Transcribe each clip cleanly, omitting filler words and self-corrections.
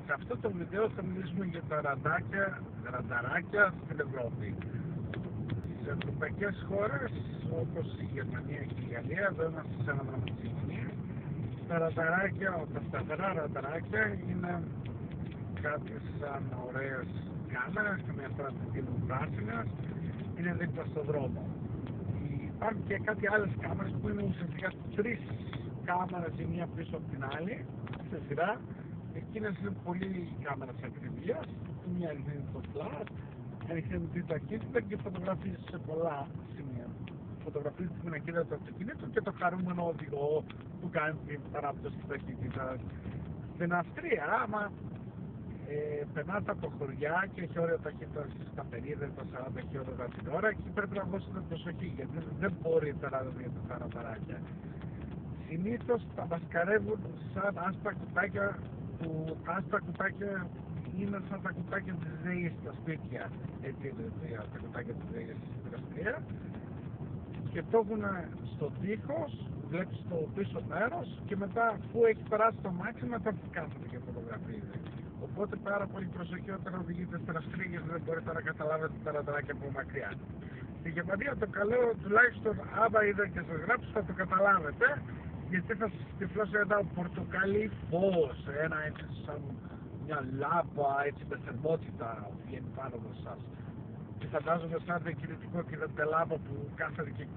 Σε αυτό το βίντεο θα μιλήσουμε για τα ρανταράκια στην Ευρώπη. Σε ευρωπαϊκές χώρες όπως η Γερμανία και η Γαλλία, εδώ είμαστε σε ένα δρόμο της Γερμανίας, τα ρανταράκια, τα σταθερά ρανταράκια είναι κάποιες σαν ωραίες κάμερες, καμιά φορά που γίνουν πράσινες, είναι δίπλα στον δρόμο. Υπάρχουν και κάτι άλλες κάμερες που είναι ουσιαστικά τρεις κάμερες η μία πίσω από την άλλη, σε σειρά. Εκείνες είναι πολύ κάμερες ακριβίας, η μία ανοιχταίνει το flash, ανοιχταίνει την ταχύτητα και φωτογραφίζει σε πολλά σημεία. Φωτογραφίζει την ακίνητα του αυτοκινήτου και το χαρούμενο οδηγό που κάνει την παράπτωση της ταχύτητας. Στην Αυστρία, άμα περνάτε από χωριά και έχει όριο ταχύτητα στα 50, στα 40 χιλιόμετρα την ώρα, εκεί πρέπει να δώσετε προσοχή, γιατί δεν μπορείτε να δείτε τα ρανταράκια. Συνήθως τα μασκαρεύουν σαν άσπρα κουτάκια, που τα άσπρα κουτάκια είναι σαν τα κουτάκια της ΔΕΗ στα σπίτια. Έτσι είναι τα κουτάκια της ΔΕΗ στην Αυστρία. Και το έχουν στον τοίχος, βλέπεις το πίσω μέρος και μετά αφού έχει περάσει το μάξι, μετά κάθεται και φωτογραφίζει. Οπότε πάρα πολύ προσοχή όταν οδηγείτε στην Αυστρία, γιατί δεν μπορείτε να καταλάβετε τα ρανταράκια από μακριά. Στη Γερμανία το καλό, τουλάχιστον άμα είδα και σας γράψω, θα το καταλάβετε, γιατί θα σας τυφλώσει ένα πορτοκαλί φως, ένα έτσι σαν μια λάμπα έτσι με θερμότητα βγαίνει πάνω από εσάς. Και φαντάζομαι σαν το κινητικό και την λάμπα που κάθεται και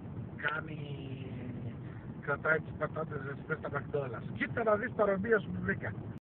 κρατάει τις πατάτες ζεστές στα McDonald's. Κοίτα να δεις παρομοίως που βρήκα.